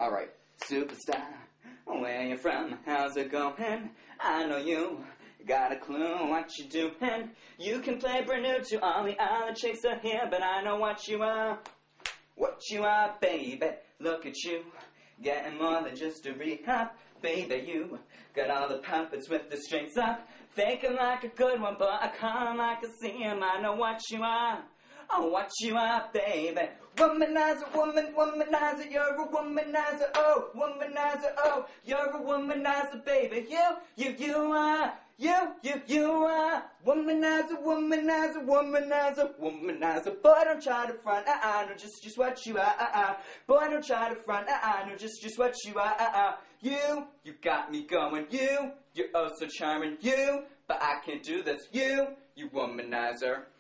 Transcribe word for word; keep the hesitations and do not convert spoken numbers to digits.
Alright, superstar, where you from? How's it going? I know you got a clue what you doing. You can play brand new to all the other chicks are here, but I know what you are. What you are, baby. Look at you, getting more than just a rehab. Baby, you got all the puppets with the strings up. Thinking like a good one, but I call 'em like I see 'em. I know what you are. Oh, what you are, baby. Womanizer, woman, womanizer, you're a womanizer, oh, womanizer, oh, you're a womanizer, baby. You, you, you are, you, you, you are. Womanizer, womanizer, womanizer, womanizer. Boy, don't try to front, uh, uh, no, just, just what you are, uh, uh. Boy, don't try to front, uh, uh, no, just, just what you are, uh, uh. You, you got me going, you, you're oh so charming, you, but I can't do this, you, you womanizer.